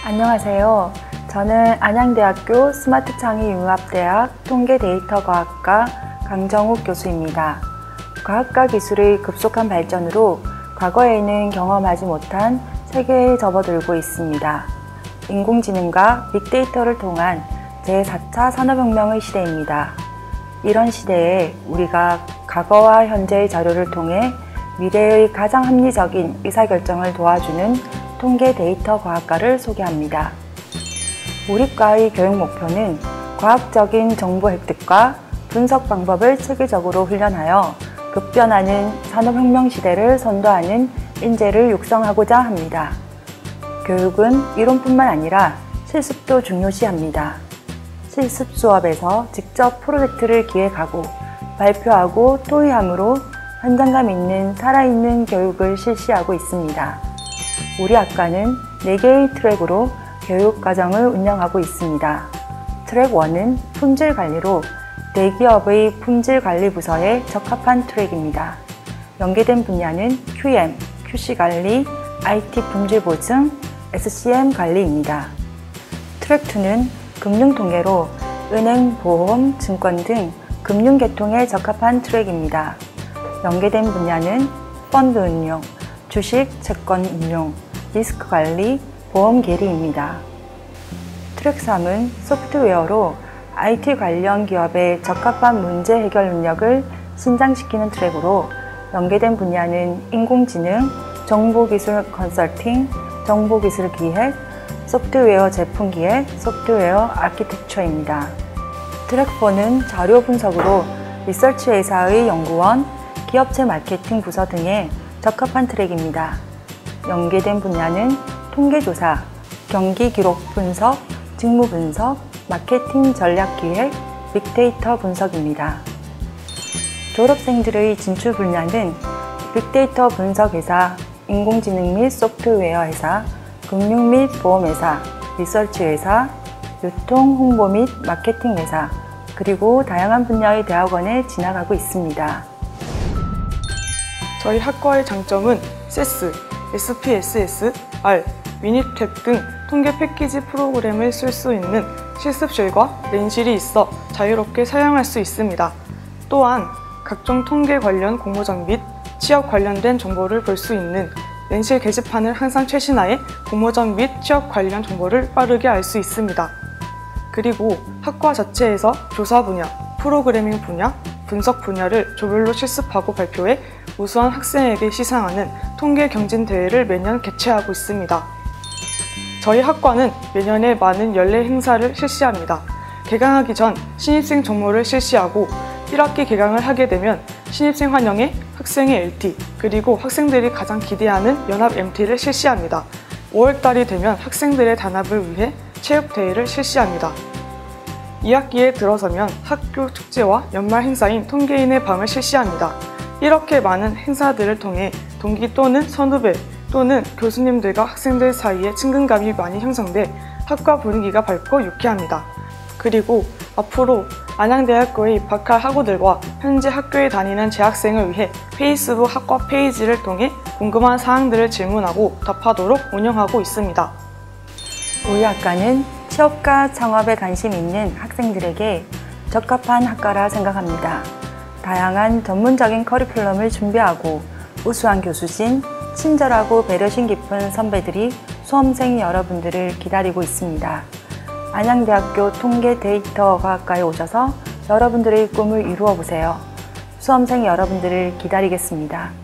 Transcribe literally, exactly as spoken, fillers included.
안녕하세요. 저는 안양대학교 스마트창의융합대학 통계데이터과학과 강정욱 교수입니다. 과학과 기술의 급속한 발전으로 과거에는 경험하지 못한 세계에 접어들고 있습니다. 인공지능과 빅데이터를 통한 제사 차 산업혁명의 시대입니다. 이런 시대에 우리가 과거와 현재의 자료를 통해 미래의 가장 합리적인 의사결정을 도와주는 통계 데이터 과학과를 소개합니다. 우리 과의 교육 목표는 과학적인 정보 획득과 분석 방법을 체계적으로 훈련하여 급변하는 산업혁명 시대를 선도하는 인재를 육성하고자 합니다. 교육은 이론뿐만 아니라 실습도 중요시합니다. 실습 수업에서 직접 프로젝트를 기획하고 발표하고 토의함으로 현장감 있는 살아있는 교육을 실시하고 있습니다. 우리 학과는 네 개의 트랙으로 교육과정을 운영하고 있습니다. 트랙 일은 품질관리로 대기업의 품질관리부서에 적합한 트랙입니다. 연계된 분야는 큐엠, 큐씨관리, 아이티 품질보증, 에스씨엠 관리입니다. 트랙 이는 금융통계로 은행, 보험, 증권 등 금융계통에 적합한 트랙입니다. 연계된 분야는 펀드 운용, 주식, 채권 운용, 리스크 관리, 보험 계리입니다. 트랙 삼은 소프트웨어로 아이티 관련 기업에 적합한 문제 해결 능력을 신장시키는 트랙으로 연계된 분야는 인공지능, 정보기술 컨설팅, 정보기술 기획, 소프트웨어 제품 기획, 소프트웨어 아키텍처입니다. 트랙 사는 자료 분석으로 리서치 회사의 연구원, 기업체 마케팅 부서 등에 적합한 트랙입니다. 연계된 분야는 통계조사, 경기 기록 분석, 직무 분석, 마케팅 전략 기획, 빅데이터 분석입니다. 졸업생들의 진출 분야는 빅데이터 분석 회사, 인공지능 및 소프트웨어 회사, 금융 및 보험 회사, 리서치 회사, 유통, 홍보 및 마케팅 회사, 그리고 다양한 분야의 대학원에 진학하고 있습니다. 저희 학과의 장점은 세스, 에스피에스에스, 알, 미니탭 등 통계 패키지 프로그램을 쓸 수 있는 실습실과 랜실이 있어 자유롭게 사용할 수 있습니다. 또한 각종 통계 관련 공모전 및 취업 관련된 정보를 볼 수 있는 랜실 게시판을 항상 최신화해 공모전 및 취업 관련 정보를 빠르게 알 수 있습니다. 그리고 학과 자체에서 조사 분야, 프로그래밍 분야, 분석 분야를 조별로 실습하고 발표해 우수한 학생에게 시상하는 통계 경진 대회를 매년 개최하고 있습니다. 저희 학과는 매년에 많은 연례 행사를 실시합니다. 개강하기 전 신입생 정모를 실시하고 일 학기 개강을 하게 되면 신입생 환영회, 학생회 엘티, 그리고 학생들이 가장 기대하는 연합 엠티를 실시합니다. 오월 달이 되면 학생들의 단합을 위해 체육대회를 실시합니다. 이 학기에 들어서면 학교 축제와 연말 행사인 통계인의 밤을 실시합니다. 이렇게 많은 행사들을 통해 동기 또는 선후배 또는 교수님들과 학생들 사이에 친근감이 많이 형성돼 학과 분위기가 밝고 유쾌합니다. 그리고 앞으로 안양대학교에 입학할 학우들과 현재 학교에 다니는 재학생을 위해 페이스북 학과 페이지를 통해 궁금한 사항들을 질문하고 답하도록 운영하고 있습니다. 우리 학과는 취업과 창업에 관심 있는 학생들에게 적합한 학과라 생각합니다. 다양한 전문적인 커리큘럼을 준비하고 우수한 교수진, 친절하고 배려심 깊은 선배들이 수험생 여러분들을 기다리고 있습니다. 안양대학교 통계데이터과학과에 오셔서 여러분들의 꿈을 이루어 보세요. 수험생 여러분들을 기다리겠습니다.